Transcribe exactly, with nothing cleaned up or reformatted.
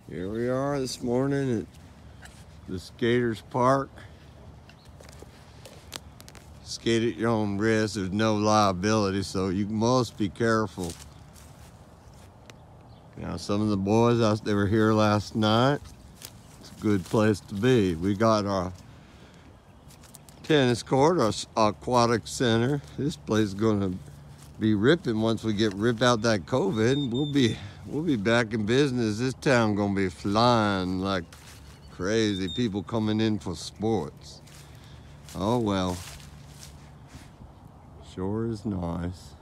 Here we are this morning at the Skaters Park. Skate at your own risk. There's no liability, so you must be careful. Now, some of the boys out they were here last night. It's a good place to be. We got our tennis court, our aquatic center. This place is gonna be ripping once we get rip out that COVID. We'll be we'll be back in business. This town gonna be flying like crazy. People coming in for sports. Oh well. Sure is nice.